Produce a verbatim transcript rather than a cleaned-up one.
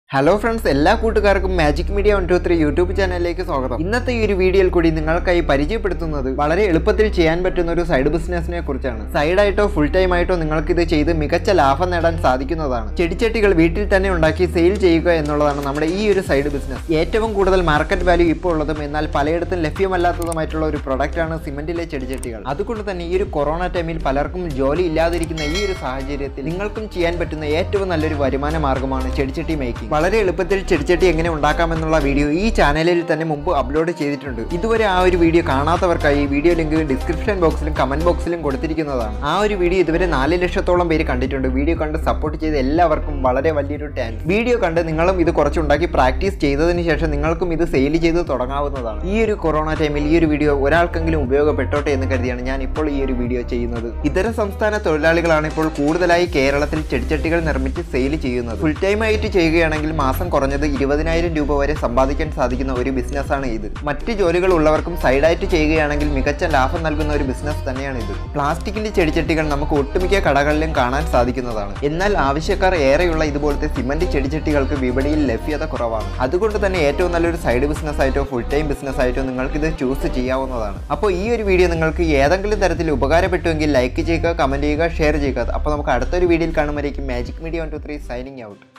Hello friends, എല്ലാ കൂട്ടുകാർക്കും magic media one two three YouTube ചാനലിലേക്ക് സ്വാഗതം. ഇന്നത്തെ ഈ ഒരു വീഡിയോയിൽ കൂടി നിങ്ങൾക്കായി പരിചയപ്പെടുത്തുന്നത് വളരെ എളുപ്പത്തിൽ ചെയ്യാൻ പറ്റുന്ന ഒരു സൈഡ് ബിസിനസിനെ കുറിച്ചാണ്. സൈഡ് ആയിട്ടോ ഫുൾ ടൈം ആയിട്ടോ നിങ്ങൾക്ക് ഇത് ചെയ്ത് മികച്ച ലാഭം നേടാൻ സാധിക്കുന്നതാണ്. ചെടിച്ചട്ടികൾ വീട്ടിൽ തന്നെ ഉണ്ടാക്കി സെയിൽ ചെയ്യുക എന്നുള്ളതാണ് നമ്മുടെ ഈ ഒരു സൈഡ് ബിസിനസ്. ഏറ്റവും കൂടുതൽ മാർക്കറ്റ് വാല്യൂ ഇപ്പോൾ ഉള്ളതും എന്നാൽ പലയിടത്തും ലഭ്യമല്ലാത്തതുമായിട്ടുള്ള ഒരു പ്രൊഡക്റ്റ് ആണ് സിമന്റിലെ ചെടിച്ചട്ടികൾ. അതുകൊണ്ട് തന്നെ ഈ ഒരു കൊറോണ ടൈമിൽ പലർക്കും ജോലി ഇല്ലാതിരിക്കുന്ന ഈ ഒരു സാഹചര്യത്തിൽ നിങ്ങൾക്കും ചെയ്യാൻ പറ്റുന്ന ഏറ്റവും നല്ലൊരു വരുമാന മാർഗ്ഗമാണ് ചെടിച്ചട്ടി മേക്കിംഗ്. വളരെ എളുപ്പത്തിൽ ചെടിച്ചട്ടി എങ്ങനെ ഉണ്ടാക്കാമെന്നുള്ള വീഡിയോ ഈ ചാനലിൽ തന്നെ മുമ്പ് അപ്ലോഡ് ചെയ്തിട്ടുണ്ട്. ഇതുവരെ ആ ഒരു വീഡിയോ കാണാത്തവർക്കായി വീഡിയോ ലിങ്ക് ഡിസ്ക്രിപ്ഷൻ ബോക്സിലും കമന്റ് ബോക്സിലും കൊടുത്തിരിക്കുന്നതാണ്. ആ ഒരു വീഡിയോ ഇതുവരെ നാല് ലക്ഷത്തോളം പേര് കണ്ടിട്ടുണ്ട്. വീഡിയോ കണ്ട് സപ്പോർട്ട് ചെയ്ത എല്ലാവർക്കും വളരെ വലിയൊരു താങ്ക്സ്. വീഡിയോ കണ്ട് നിങ്ങളും ഇത് കുറച്ചുണ്ടാക്കി പ്രാക്ടീസ് ചെയ്തതിന് ശേഷം നിങ്ങൾക്കും ഇത് സെയിൽ ചെയ്ത് തുടങ്ങാവുന്നതാണ്. ഈ ഒരു കൊറോണ ടൈമിൽ ഈ ഒരു വീഡിയോ ഒരാൾക്കെങ്കിലും ഉപയോഗപ്പെട്ടോട്ടെ എന്ന് കരുതിയാണ് ഞാൻ ഇപ്പോൾ ഈ ഒരു വീഡിയോ ചെയ്യുന്നത്. ഇതര സംസ്ഥാന തൊഴിലാളികളാണ് ഇപ്പോൾ കൂടുതലായി കേരളത്തിൽ ചെടിച്ചട്ടികൾ നിർമ്മിച്ച് സെയിൽ ചെയ്യുന്നത്. ഫുൾ ടൈം ആയിട്ട് ചെയ്യുകയാണെങ്കിൽ മാസം കുറഞ്ഞത് ഇരുപതിനായിരം രൂപ വരെ സമ്പാദിക്കാൻ സാധിക്കുന്ന ഒരു ബിസിനസ്സാണ് ഇത്. മറ്റ് ജോലികൾ ഉള്ളവർക്കും സൈഡായിട്ട് ചെയ്യുകയാണെങ്കിൽ മികച്ച ലാഭം നൽകുന്ന ഒരു ബിസിനസ് തന്നെയാണ് ഇത്. പ്ലാസ്റ്റിക്കിന്റെ ചെടിച്ചട്ടികൾ നമുക്ക് ഒട്ടുമിക്ക കടകളിലും കാണാൻ സാധിക്കുന്നതാണ്. എന്നാൽ ആവശ്യക്കാർ ഏറെയുള്ള ഇതുപോലത്തെ സിമന്റ് ചെടിച്ചട്ടികൾക്ക് വിപണിയിൽ ലഭ്യത കുറവാണ്. അതുകൊണ്ട് തന്നെ ഏറ്റവും നല്ലൊരു സൈഡ് ബിസിനസ് ആയിട്ടോ ഫുൾ ടൈം ബിസിനസ് ആയിട്ടോ നിങ്ങൾക്ക് ഇത് ചൂസ് ചെയ്യാവുന്നതാണ്. അപ്പോൾ ഈ ഒരു വീഡിയോ നിങ്ങൾക്ക് ഏതെങ്കിലും തരത്തിൽ ഉപകാരപ്പെട്ടുവെങ്കിൽ ലൈക്ക് ചെയ്യുക, കമന്റ് ചെയ്യുക, ഷെയർ ചെയ്യുക. അപ്പോൾ നമുക്ക് അടുത്തൊരു വീഡിയോയിൽ കാണുമ്പോഴേക്കും magic media one two three signing out.